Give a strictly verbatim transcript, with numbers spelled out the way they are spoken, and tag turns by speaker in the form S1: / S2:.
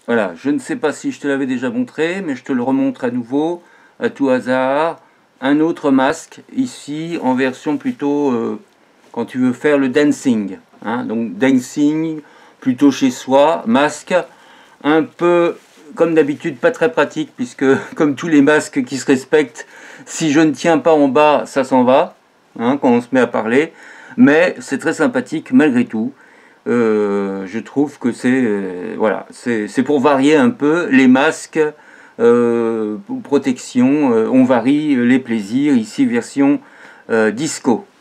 S1: Voilà, je ne sais pas si je te l'avais déjà montré, mais je te le remontre à nouveau, à tout hasard. Un autre masque, ici, en version plutôt, euh, quand tu veux faire le dancing. Hein, donc dancing, plutôt chez soi, masque, un peu, comme d'habitude, pas très pratique, puisque, comme tous les masques qui se respectent, si je ne tiens pas en bas, ça s'en va, hein, quand on se met à parler. Mais c'est très sympathique malgré tout. Euh, je trouve que c'est euh, voilà, c'est pour varier un peu les masques, euh, protection, euh, on varie les plaisirs, ici version euh, disco.